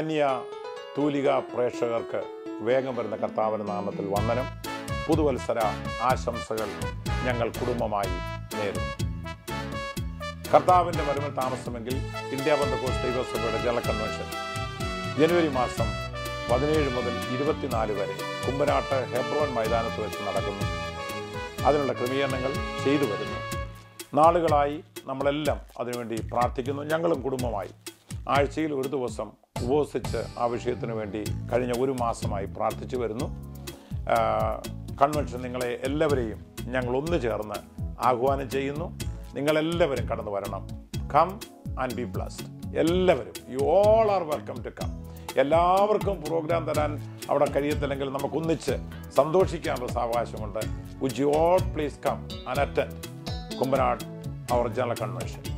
മാന്യ തൂലിക പ്രേക്ഷകർക്ക് വേഗം വരുന്ന കർത്താവിന്റെ നാമത്തിൽ വന്ദനം. പുതുവത്സര ആശംസകൾ ഞങ്ങൾ കുടുംബമായി നേരുന്നു. കർത്താവിൻ്റെ വരവിൽ താമസമെങ്കിൽ ഇന്ത്യ പെന്തക്കോസ്ത് ദൈവസഭയുടെ ജനറൽ കൺവെൻഷൻ ജനുവരി മാസം 17 മുതൽ 24 വരെ കുമ്പനാട്ട് ഹെബ്രോൻ മൈതാനത്ത് വെച്ച് നടക്കുന്നു. അതിനുള്ള ക്രമീകരണങ്ങൾ ചെയ്തു വരുന്നു. നാളുകളായി നമ്മളെല്ലാം അതിനുവേണ്ടി പ്രാർത്ഥിക്കുന്നു. ഞങ്ങളും കുടുംബമായി ആഴ്ചയിൽ ഒരു ദിവസം ഉപവസിച്ച് ആ വിഷയത്തിന് വേണ്ടി കഴിഞ്ഞ ഒരു മാസമായി പ്രാർത്ഥിച്ചു വരുന്നു. കൺവെൻഷൻ നിങ്ങളെ എല്ലാവരെയും ഞങ്ങൾ ഒന്നു ചേർന്ന് ആഹ്വാനം ചെയ്യുന്നു. നിങ്ങളെല്ലാവരും കടന്നു വരണം. Come and be blessed. എല്ലാവരും, you all are welcome to come. എല്ലാവർക്കും പ്രോഗ്രാം തരാൻ അവിടെ കഴിയത്തില്ലെങ്കിൽ നമുക്കൊന്നിച്ച് സന്തോഷിക്കാനുള്ള സാവകാശമുണ്ട്. Would you all please come and attend Kumbanad our general convention.